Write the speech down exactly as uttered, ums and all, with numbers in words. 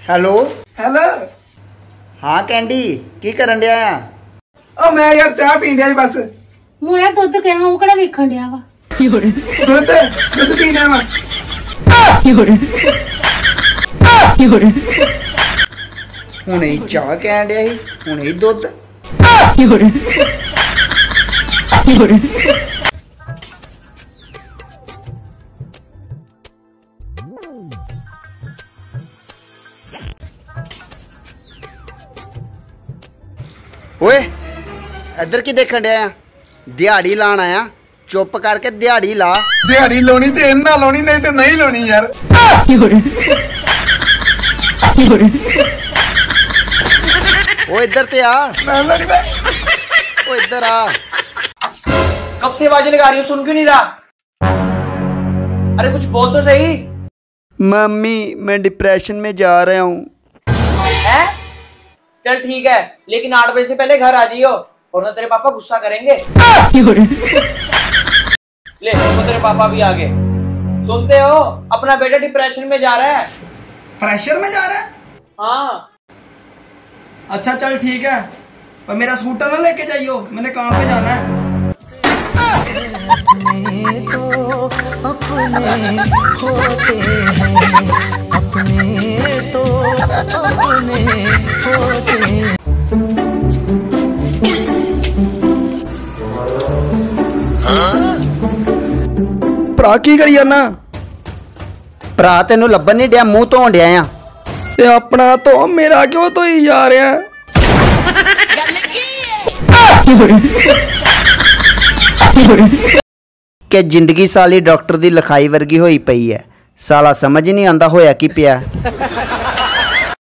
Hello hello. हाँ candy की करन दिया आ? ओ मैं यार चाह पीन दिया बस। मैं दुध कहना हूं कड़ा वेखण दिया वा। दुध दुध पीना वा। हुणे ही चाह कहन दिया ही, हुणे ही दुध। ओए इधर की देखन दिया? दिहाड़ी लान आया, चुप करके दिहाड़ी ला। दिहाड़ी लानी ते इन्ना लानी नहीं ते नहीं लानी यार। ओ इधर ते आ। मैं लानी मैं। ओ इधर आ। कब से आवाजें लगा रही हो, सुन क्यों नहीं रहा? अरे कुछ बोल तो सही। मम्मी मैं डिप्रेशन में जा रहा हूँ। है? चल ठीक है, लेकिन आठ बजे से पहले घर आ जाइयो, और ना तेरे पापा गुस्सा करेंगे। ले तो तेरे पापा भी आ गए। सुनते हो, अपना बेटा डिप्रेशन में जा रहा है। प्रेशर में जा रहा है? हाँ। अच्छा चल ठीक है, पर मेरा स्कूटर ना लेके जाइयो, मैंने काम पे जाना है। अपने तो अपने होते हैं, अपने तो अपने होते हैं। भरा की करी जाना? भरा तेनू लभन नहीं दिया, मुंह धोन दिया आ। ते अपना तो मेरा क्यों तो ही जा रहा है? कि जिंदगी साली डॉक्टर दी लिखाई वर्गी होई पई है, साला समझ नहीं आंदा होया की पिया।